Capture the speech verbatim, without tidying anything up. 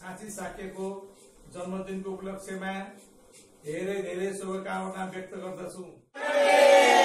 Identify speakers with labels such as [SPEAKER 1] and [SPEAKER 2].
[SPEAKER 1] आशिष साक्यको जन्मदिनको उपलक्ष्यमा धेरै धेरै शुभकामना व्यक्त गर्दछु।